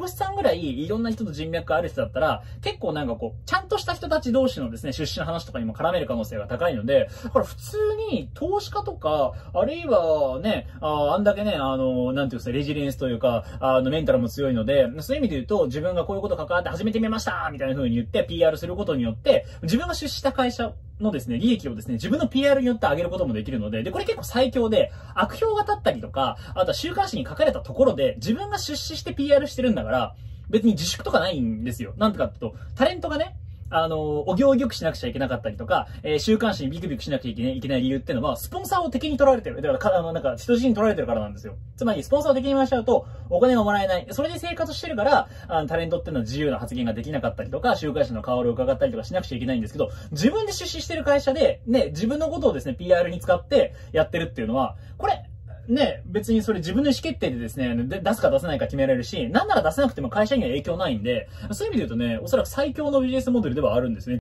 越さんぐらいいろんな人と人脈がある人だったら、結構なんかこう、ちゃんとした人たち同士のですね、出資の話とかにも絡める可能性が高いので、だから普通に投資家とか、あるいはね、あんだけね、なんていうんですか、レジリエンスというか、メンタルも強いので、そういう意味で言うと、自分がこういうこと関わって始めてみましたみたいな風に言って PR することによって、自分が出資した会社のですね、利益をですね、自分の PR によって上げることもできるので、で、これ結構最強で、悪評が立ったりとか、あとは週刊誌に書かれたところで、自分が出資して PR してるんだから、別に自粛とかないんですよ。なんてかっていうと、タレントがね、お行儀よくしなくちゃいけなかったりとか、週刊誌にビクビクしなきゃいけない理由っていうのは、スポンサーを敵に取られてる。だから、なんか、人質に取られてるからなんですよ。つまり、スポンサーを敵に回しちゃうと、お金がもらえない。それで生活してるから、タレントっていうのは自由な発言ができなかったりとか、週刊誌の顔を伺ったりとかしなくちゃいけないんですけど、自分で出資してる会社で、ね、自分のことをですね、PR に使ってやってるっていうのは、これ、ね、別にそれ自分の意思決定でですね、出すか出さないか決められるし、なんなら出せなくても会社には影響ないんで、そういう意味で言うとね、おそらく最強のビジネスモデルではあるんですね。